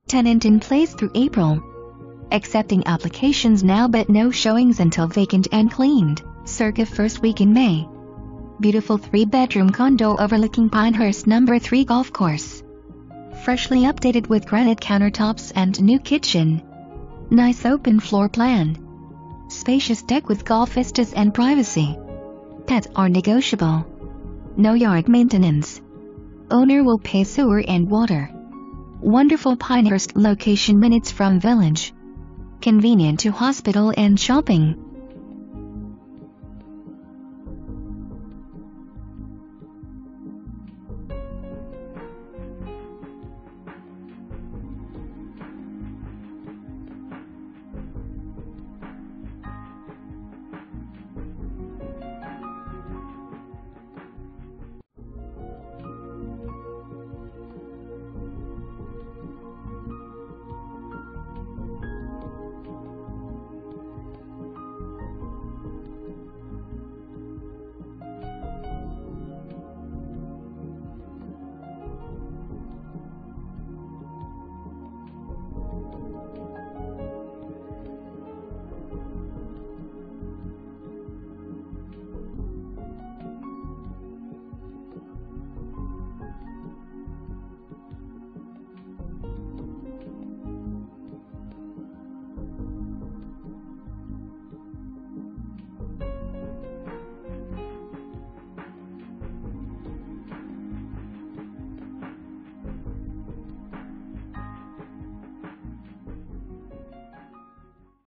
Tenant in place through April. Accepting applications now but no showings until vacant and cleaned, circa first week in May. Beautiful 3-bedroom condo overlooking Pinehurst No. 3 golf course. Freshly updated with granite countertops and new kitchen. Nice open floor plan. Spacious deck with golf vistas and privacy. Pets are negotiable. No yard maintenance. Owner will pay sewer and water. Wonderful Pinehurst location, minutes from village. Convenient to hospital and shopping.